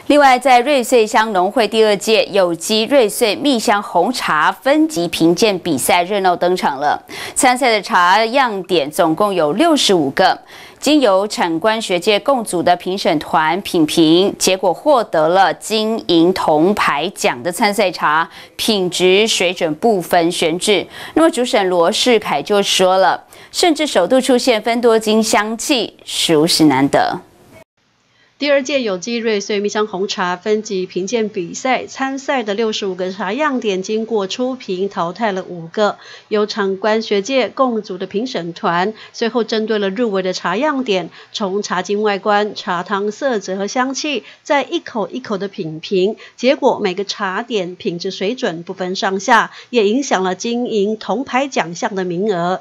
另外，在瑞穗乡农会第2届有机瑞穗蜜香红茶分级评鉴比赛热闹登场了。参赛的茶样点总共有65个，经由产官学界共组的评审团品评，结果获得了金银铜牌奖的参赛茶，品质水准不分轩轾。那么主审罗世凯就说了，甚至首度出现芬多精香气，属实难得。 第2届有机瑞穗蜜香红茶分级评鉴比赛，参赛的65个茶样点经过初评，淘汰了5个，由产官学界共组的评审团，随后针对了入围的茶样点，从茶茎外观、茶汤色泽和香气，再一口一口的品评，结果每个茶点品质水准不分上下，也影响了金银铜牌奖项的名额。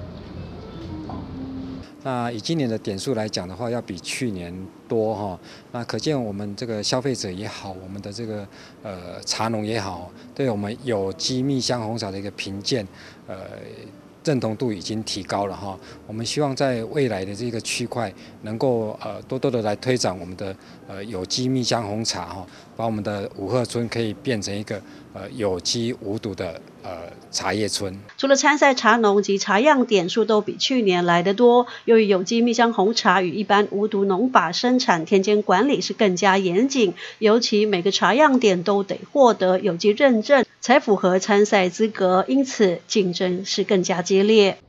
那以今年的点数来讲的话，要比去年多哈。那可见我们这个消费者也好，我们的这个茶农也好，对我们有机蜜香红茶的一个评鉴，认同度已经提高了哈。我们希望在未来的这个区块，能够多多的来推展我们的有机蜜香红茶哈，把我们的五鹤村可以变成一个有机无毒的茶叶村。 除了参赛茶农及茶样点数都比去年来得多，由于有机蜜香红茶与一般无毒农法生产田间管理是更加严谨，尤其每个茶样点都得获得有机认证，才符合参赛资格，因此竞争是更加激烈。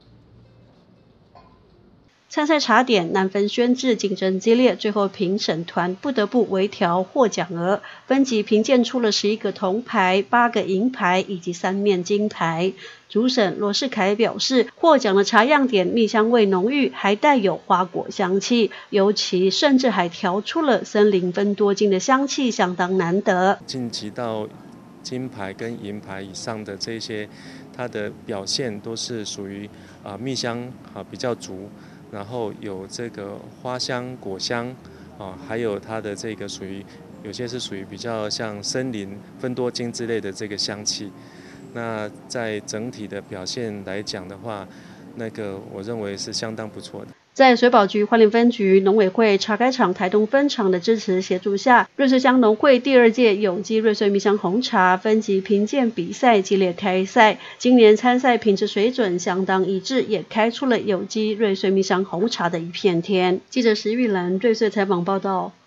参赛茶点难分轩轾，竞争激烈，最后评审团不得不微调获奖额，分级评鉴出了11个铜牌、8个银牌以及3面金牌。主审罗世凯表示，获奖的茶样点蜜香味浓郁，还带有花果香气，尤其甚至还调出了森林芬多精的香气，相当难得。 晋级到金牌跟银牌以上的这些，它的表现都是属于蜜香比较足。 然后有这个花香、果香，还有它的这个有些是属于比较像森林、芬多精之类的这个香气。那在整体的表现来讲的话，我认为是相当不错的。 在水保局花莲分局、农委会茶改场台东分场的支持协助下，瑞穗乡农会第2届有机瑞穗蜜香红茶分级评鉴比赛激烈开赛。今年参赛品质水准相当一致，也开出了有机瑞穗蜜香红茶的一片天。记者石玉兰瑞穗采访报道。